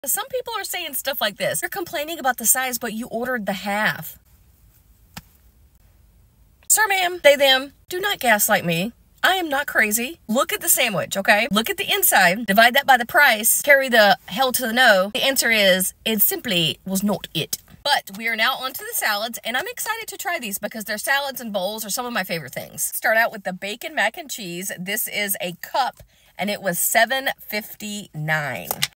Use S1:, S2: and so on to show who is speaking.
S1: Some people are saying stuff like this. You're complaining about the size, but you ordered the half. Sir, ma'am, they, them, do not gaslight me. I am not crazy. Look at the sandwich, okay? Look at the inside, divide that by the price, carry the hell to the no. The answer is, it simply was not it. But we are now onto the salads, and I'm excited to try these because their salads and bowls are some of my favorite things. Start out with the bacon mac and cheese. This is a cup, and it was $7.59.